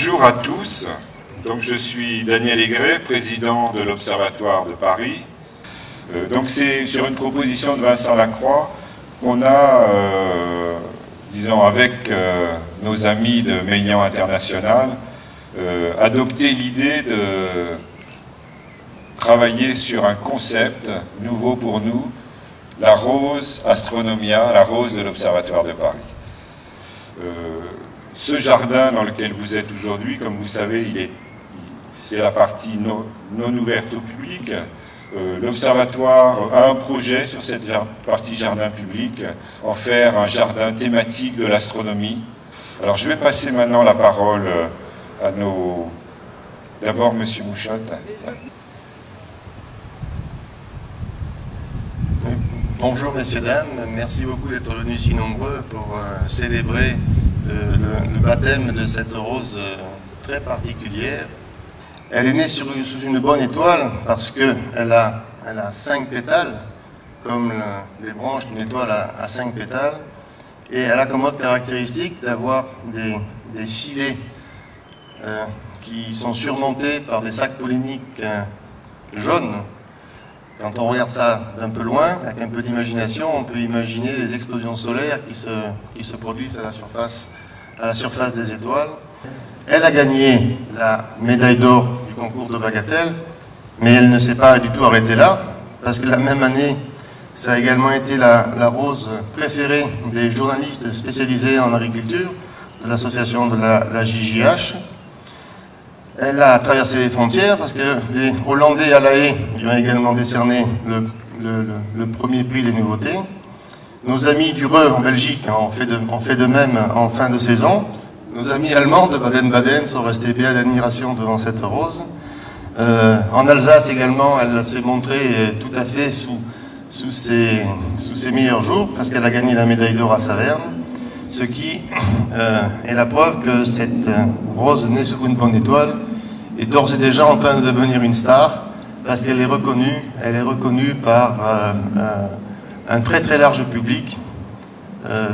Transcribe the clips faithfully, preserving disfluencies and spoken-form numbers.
Bonjour à tous. Donc, je suis Daniel Aigret, président de l'Observatoire de Paris. Euh, donc c'est sur une proposition de Vincent Lacroix qu'on a, euh, disons, avec euh, nos amis de Maignan International, euh, adopté l'idée de travailler sur un concept nouveau pour nous, la rose Astronomia, la rose de l'Observatoire de Paris. Euh, ce jardin dans lequel vous êtes aujourd'hui, comme vous savez, il est, c'est la partie non, non ouverte au public. Euh, L'Observatoire a un projet sur cette jar partie jardin public, en faire un jardin thématique de l'astronomie. Alors je vais passer maintenant la parole à nos... D'abord Monsieur Mouchotte. Bonjour messieurs, dames, merci beaucoup d'être venus si nombreux pour euh, célébrer euh, le, le baptême de cette rose euh, très particulière. Elle est née sur, sous une bonne étoile parce qu'elle a, elle a cinq pétales, comme le, les branches d'une étoile à, à cinq pétales, et elle a comme autre caractéristique d'avoir des, des filets euh, qui sont surmontés par des sacs polliniques euh, jaunes. Quand on regarde ça d'un peu loin, avec un peu d'imagination, on peut imaginer les explosions solaires qui se, qui se produisent à la surface, à la surface des étoiles. Elle a gagné la médaille d'or du concours de Bagatelle, mais elle ne s'est pas du tout arrêtée là, parce que la même année, ça a également été la, la rose préférée des journalistes spécialisés en agriculture, de l'association de la, la J J H. Elle a traversé les frontières parce que les Hollandais à La Haye lui ont également décerné le, le, le, le premier prix des nouveautés. Nos amis du Reux en Belgique ont fait, de, ont fait de même en fin de saison. Nos amis allemands de Baden-Baden sont restés béats d'admiration devant cette rose. Euh, en Alsace également, elle s'est montrée tout à fait sous, sous, ses, sous ses meilleurs jours parce qu'elle a gagné la médaille d'or à Saverne. Ce qui euh, est la preuve que cette rose née sous une bonne étoile est d'ores et déjà en train de devenir une star, parce qu'elle est reconnue, elle est reconnue par euh, euh, un très très large public euh,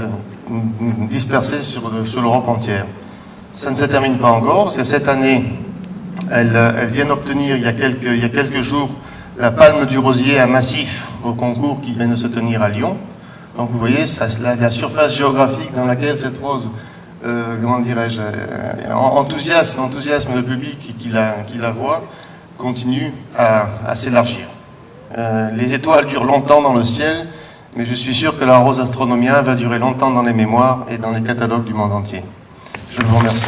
dispersé sur, sur l'Europe entière. Ça ne se termine pas encore, parce que cette année, elle, elle vient d'obtenir il y a quelques, il y a quelques jours la palme du rosier à Massif au concours qui vient de se tenir à Lyon. Donc vous voyez, ça, la, la surface géographique dans laquelle cette rose, euh, comment dirais-je, euh, enthousiasme, enthousiasme le public qui, qui, la, qui la voit, continue à, à s'élargir. Euh, les étoiles durent longtemps dans le ciel, mais je suis sûr que la rose Astronomia va durer longtemps dans les mémoires et dans les catalogues du monde entier. Je vous remercie.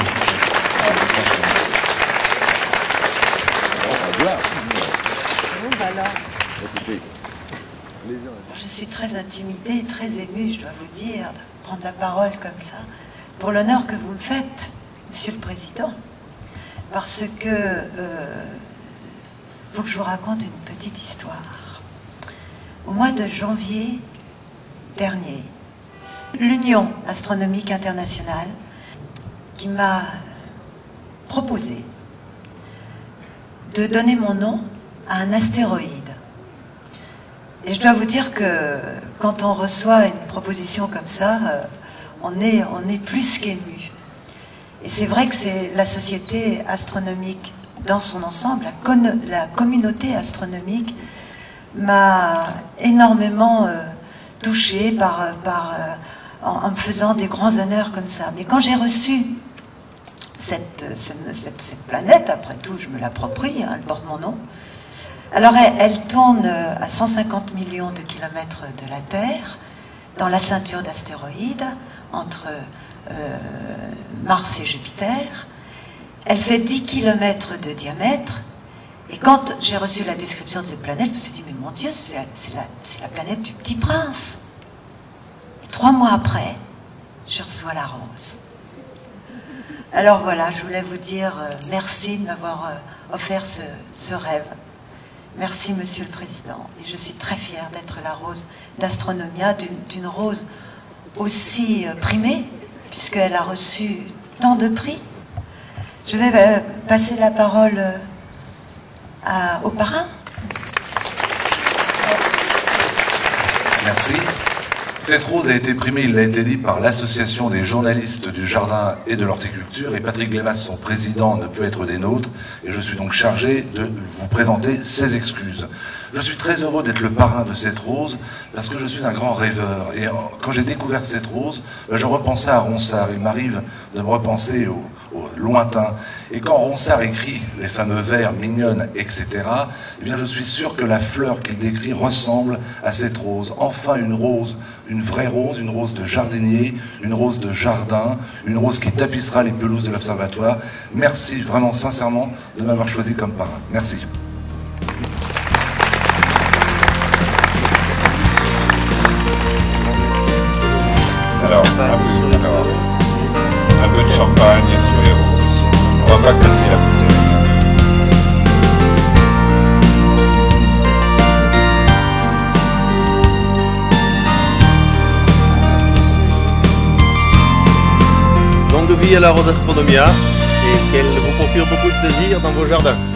Je suis très intimidée et très émue, je dois vous dire, de prendre la parole comme ça, pour l'honneur que vous me faites, Monsieur le Président, parce que euh, faut que je vous raconte une petite histoire. Au mois de janvier dernier, l'Union astronomique internationale qui m'a proposé de donner mon nom à un astéroïde. Et je dois vous dire que quand on reçoit une proposition comme ça, euh, on est, on est plus qu'ému. Et c'est vrai que c'est la société astronomique dans son ensemble, la, con la communauté astronomique m'a énormément euh, touchée par, par, euh, en, en me faisant des grands honneurs comme ça. Mais quand j'ai reçu cette, cette, cette, cette planète, après tout je me l'approprie, hein, elle porte mon nom. Alors elle, elle tourne à cent cinquante millions de kilomètres de la Terre, dans la ceinture d'astéroïdes, entre euh, Mars et Jupiter. Elle fait dix kilomètres de diamètre, et quand j'ai reçu la description de cette planète, je me suis dit, mais mon Dieu, c'est la, la, la planète du Petit Prince. Et trois mois après, je reçois la rose. Alors voilà, je voulais vous dire euh, merci de m'avoir euh, offert ce, ce rêve. Merci, Monsieur le Président. Et je suis très fière d'être la rose d'Astronomia, d'une rose aussi primée, puisqu'elle a reçu tant de prix. Je vais euh, passer la parole euh, à, au parrain. Merci. Cette rose a été primée, il l'a été dit, par l'Association des journalistes du jardin et de l'horticulture, et Patrick Glemas, son président, ne peut être des nôtres, et je suis donc chargé de vous présenter ses excuses. Je suis très heureux d'être le parrain de cette rose, parce que je suis un grand rêveur, et quand j'ai découvert cette rose, je repensais à Ronsard. Il m'arrive de me repenser au, au lointain, et quand Ronsard écrit les fameux vers mignonnes, et cetera, eh bien je suis sûr que la fleur qu'il décrit ressemble à cette rose. Enfin une rose, une vraie rose, une rose de jardinier, une rose de jardin, une rose qui tapissera les pelouses de l'Observatoire. Merci vraiment sincèrement de m'avoir choisi comme parrain. Merci. Alors, un peu, alors, un peu de champagne sur les roses. On va pas casser la bouteille. Longue vie à la Rose Astronomia et qu'elle vous procure beaucoup de plaisir dans vos jardins.